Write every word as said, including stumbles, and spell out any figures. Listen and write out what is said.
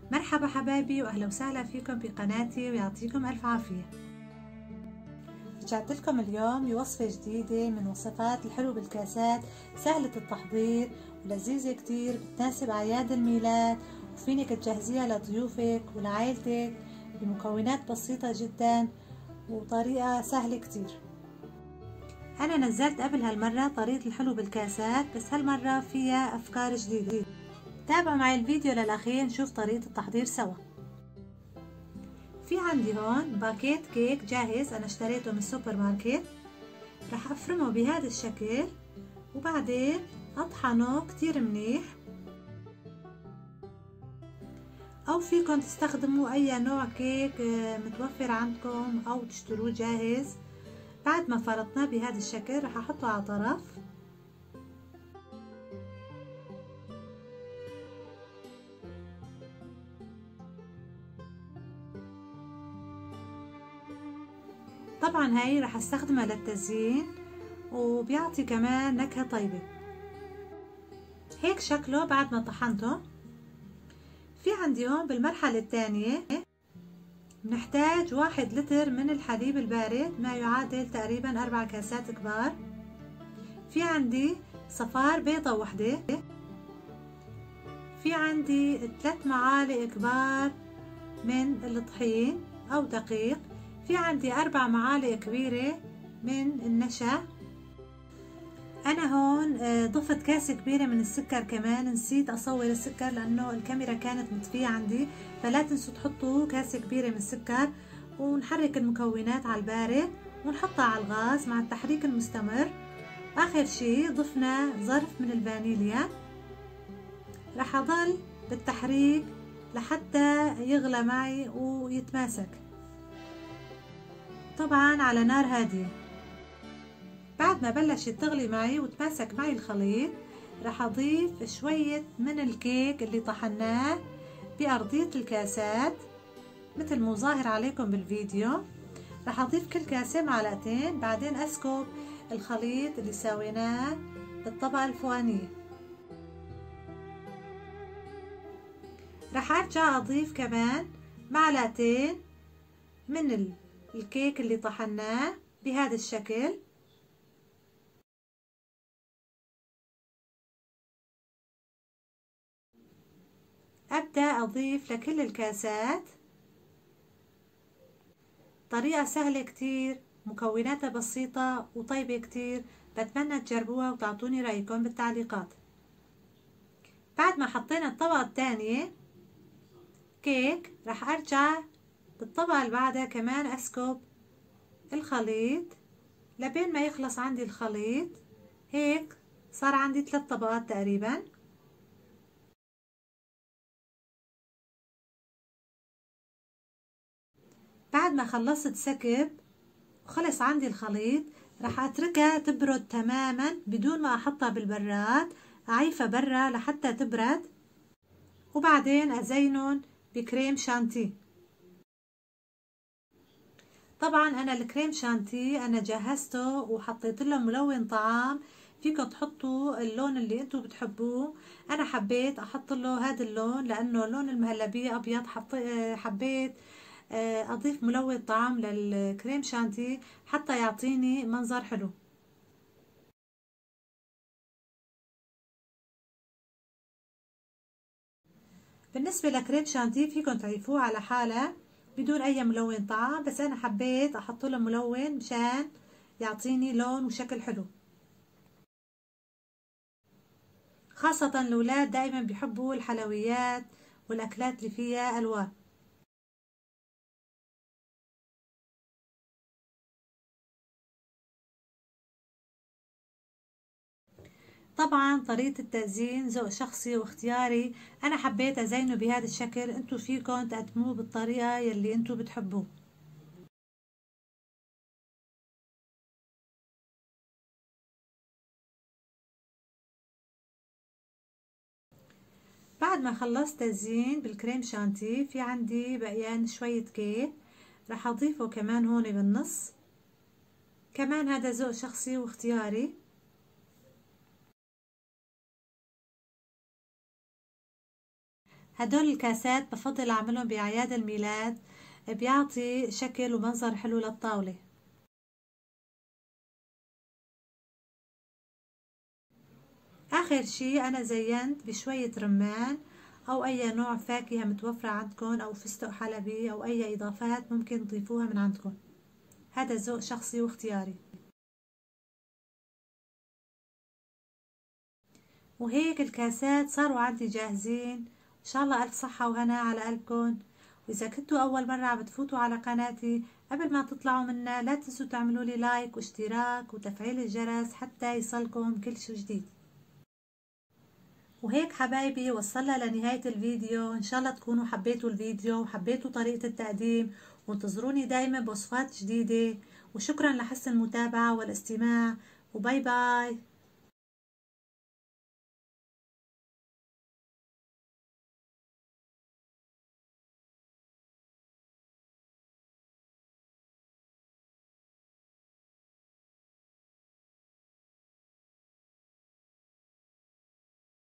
مرحبا حبايبي واهلا وسهلا فيكم بقناتي ويعطيكم الف عافية. رجعت لكم اليوم بوصفة جديدة من وصفات الحلو بالكاسات، سهلة التحضير ولذيذة كتير، بتناسب اعياد الميلاد وفينك تجهزيها لضيوفك ولعائلتك بمكونات بسيطة جدا وطريقة سهلة كتير. انا نزلت قبل هالمرة طريقة الحلو بالكاسات، بس هالمرة فيها افكار جديدة. تابعوا معي الفيديو للأخير نشوف طريقة التحضير سوا. في عندي هون باكيت كيك جاهز أنا اشتريته من السوبر ماركت، رح أفرمه بهذا الشكل وبعدين أطحنه كتير منيح، أو فيكم تستخدموا أي نوع كيك متوفر عندكم أو تشتروه جاهز. بعد ما فرطناه بهذا الشكل رح أحطه على طرف، طبعا هاي رح استخدمها للتزيين وبيعطي كمان نكهة طيبة. هيك شكله بعد ما طحنته. في عندي هون بالمرحلة الثانية بنحتاج واحد لتر من الحليب البارد، ما يعادل تقريبا أربع كاسات كبار. في عندي صفار بيضة وحدة، في عندي ثلاث معالق كبار من الطحين أو دقيق، في عندي أربع معالق كبيرة من النشا. أنا هون ضفت كاسة كبيرة من السكر كمان، نسيت أصور السكر لأنه الكاميرا كانت مطفية عندي، فلا تنسوا تحطوا كاسة كبيرة من السكر. ونحرك المكونات على البارد ونحطها على الغاز مع التحريك المستمر. آخر شي ضفنا ظرف من الفانيليا، رح أضل بالتحريك لحتى يغلى معي ويتماسك، طبعا على نار هادية. بعد ما بلشت تغلي معي وتماسك معي الخليط رح أضيف شوية من الكيك اللي طحناه بأرضية الكاسات مثل ما ظاهر عليكم بالفيديو. رح أضيف كل كاسة معلقتين، بعدين أسكب الخليط اللي سويناه بالطبقة الفوقانية. رح أرجع أضيف كمان معلقتين من الكيك اللي طحناه بهذا الشكل. أبدأ أضيف لكل الكاسات. طريقة سهلة كتير، مكوناتها بسيطة وطيبة كتير، بتمنى تجربوها وتعطوني رأيكم بالتعليقات. بعد ما حطينا الطبقة الثانية كيك رح أرجع بالطبقة اللي بعدها كمان أسكب الخليط لبين ما يخلص عندي الخليط. هيك صار عندي ثلاث طبقات تقريبا. بعد ما خلصت سكب وخلص عندي الخليط رح اتركها تبرد تماما بدون ما احطها بالبراد، اعيفها برا لحتى تبرد وبعدين ازينهم بكريم شانتيه. طبعا انا الكريم شانتيه انا جهزته وحطيت له ملون طعام، فيكم تحطوا اللون اللي انتم بتحبوه. انا حبيت احط له هذا اللون لانه لون المهلبية ابيض، حبيت اضيف ملون طعام للكريم شانتيه حتى يعطيني منظر حلو. بالنسبة لكريم شانتيه فيكم تعيفوه على حالة بدون اي ملون طعام، بس انا حبيت احط له ملون مشان يعطيني لون وشكل حلو. خاصة الأولاد دائما بيحبوا الحلويات والأكلات اللي فيها ألوان. طبعا طريقة التزيين ذوق شخصي واختياري، أنا حبيت أزينه بهذا الشكل، انتو فيكم تقدموه بالطريقة يلي انتو بتحبوه. بعد ما خلصت تزيين بالكريم شانتيه في عندي بقيان شوية كيك رح أضيفه كمان هون بالنص، كمان هذا ذوق شخصي واختياري. هدول الكاسات بفضل اعملهم باعياد الميلاد، بيعطي شكل ومنظر حلو للطاولة. اخر شي انا زينت بشوية رمان او اي نوع فاكهة متوفرة عندكم او فستق حلبي او اي اضافات ممكن تضيفوها من عندكم. هذا ذوق شخصي واختياري. وهيك الكاسات صاروا عندي جاهزين. ان شاء الله الف صحة وهنا على قلبكن. واذا كنتوا اول مرة عم تفوتوا على قناتي، قبل ما تطلعوا منها لا تنسوا تعملوا لي لايك واشتراك وتفعيل الجرس حتى يصلكم كل شي جديد. وهيك حبايبي وصلنا لنهاية الفيديو. ان شاء الله تكونوا حبيتوا الفيديو وحبيتوا طريقة التقديم، وانتظروني دايما بوصفات جديدة. وشكرا لحسن المتابعة والاستماع، وباي باي.